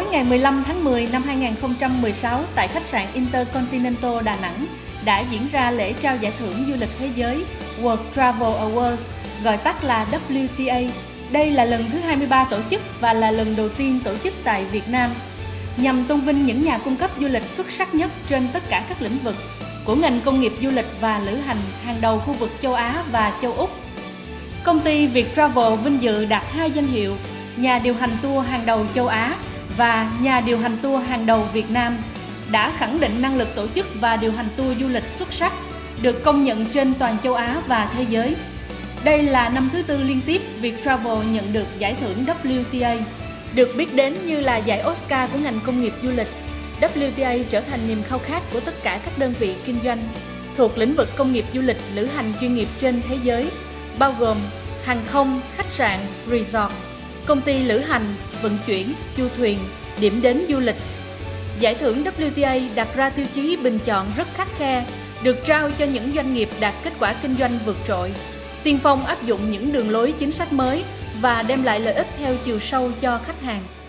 tối ngày 15 tháng 10 năm 2016 tại khách sạn Intercontinental Đà Nẵng đã diễn ra lễ trao giải thưởng du lịch thế giới World Travel Awards, gọi tắt là WTA. Đây là lần thứ 23 tổ chức và là lần đầu tiên tổ chức tại Việt Nam, nhằm tôn vinh những nhà cung cấp du lịch xuất sắc nhất trên tất cả các lĩnh vực của ngành công nghiệp du lịch và lữ hành hàng đầu khu vực châu Á và châu Úc. Công ty Viettravel vinh dự đạt 2 danh hiệu nhà điều hành tour hàng đầu châu Á và nhà điều hành tour hàng đầu Việt Nam, đã khẳng định năng lực tổ chức và điều hành tour du lịch xuất sắc, được công nhận trên toàn châu Á và thế giới. Đây là năm thứ tư liên tiếp Viettravel nhận được giải thưởng WTA. Được biết đến như là giải Oscar của ngành công nghiệp du lịch, WTA trở thành niềm khao khát của tất cả các đơn vị kinh doanh thuộc lĩnh vực công nghiệp du lịch lữ hành chuyên nghiệp trên thế giới, bao gồm hàng không, khách sạn, resort, công ty lữ hành, vận chuyển, du thuyền, điểm đến du lịch. Giải thưởng WTA đặt ra tiêu chí bình chọn rất khắt khe, được trao cho những doanh nghiệp đạt kết quả kinh doanh vượt trội, tiên phong áp dụng những đường lối chính sách mới và đem lại lợi ích theo chiều sâu cho khách hàng.